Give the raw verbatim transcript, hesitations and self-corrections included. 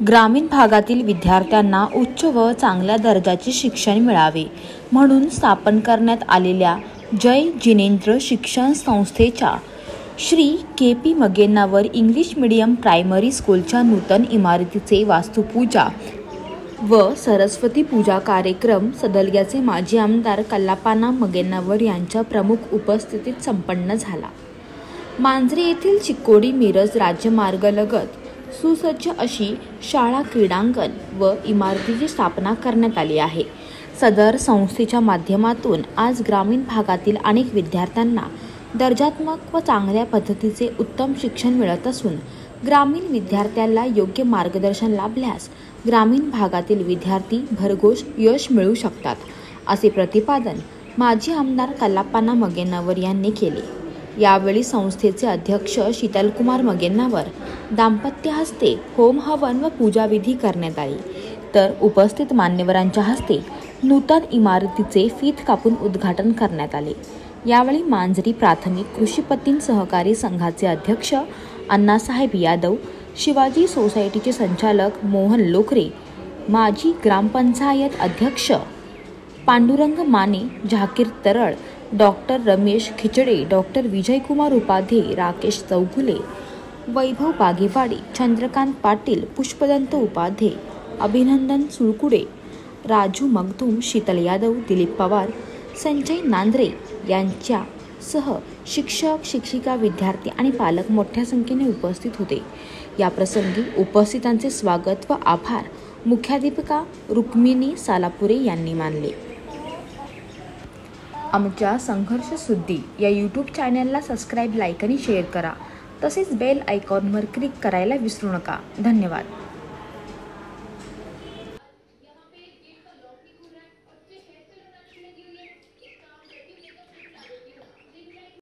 ग्रामीण भागातील विद्यार्थ्यांना उच्च व चांगल्या दर्जाचे शिक्षण मिळावे म्हणून स्थापन करण्यात आलेल्या जय जिनेंद्र शिक्षण संस्थेच्या Shri K P Magennavar English medium primary स्कूलच्या नूतन इमारतीचे वास्तुपूजा व सरस्वती पूजा कार्यक्रम सदलग्याचे माजी आमदार कल्लाप्पा मगेन्नावर यांच्या प्रमुख उपस्थितीत संपन्न झाला। मांजरी येथील चिक्कोडी मिरज राज्यमार्गालगत सुसज्ज अशी शाळा क्रीडांगण व इमारतीची स्थापना करण्यात आली आहे। सदर संस्थेच्या माध्यमातून आज ग्रामीण भागातील अनेक विद्यार्थ्यांना दर्जात्मक व चांगल्या पद्धतीचे उत्तम शिक्षण मिळत असून ग्रामीण विद्यार्थ्यांना योग्य मार्गदर्शन लाभल्यास ग्रामीण भागातील विद्यार्थी भरघोस यश मिळवू शकतात, असे प्रतिपादन माजी आमदार कल्लाप्पा मगेन्नावर यांनी केले। यावेळी संस्थेचे अध्यक्ष शीतलकुमार मगेन्नावर दाम्पत्य हस्ते होम हवन व पूजाविधी करण्यात आली, तर उपस्थित मान्यवरांच्या हस्ते नूतन इमारतीचे फीत कापून उद्घाटन करण्यात आले। यावेळी मांजरी प्राथमिक कृषी पत्तीन सहकारी संघाचे अध्यक्ष अण्णासाहेब यादव, शिवाजी सोसायटीचे संचालक मोहन लोकरे, माजी ग्रामपंचायत अध्यक्ष पांडुरंग माने, झाकीर तरळ, डॉक्टर रमेश खिचडे, डॉक्टर विजयकुमार उपाध्ये, राकेश चौगुले, वैभव बागेवाडी, चंद्रकांत पाटील, पुष्पदंत उपाध्ये, अभिनंदन सुळकुडे, राजू मगदूम, शीतल यादव, दिलीप पवार, संजय नांद्रे यांच्यासह शिक्षक, शिक्षिका, विद्यार्थी आणि पालक मोठ्या संख्येने उपस्थित होते। या प्रसंगी उपस्थितांचे स्वागत व आभार मुख्याध्यापिका रुक्मिणी सालापुरे यांनी मानले। आमच्या संघर्ष सुद्धी या यूट्यूब चॅनलला सबस्क्राईब, लाईक आणि शेअर करा। तसेच बेल आयकॉनवर क्लिक करायला विसरू नका। धन्यवाद।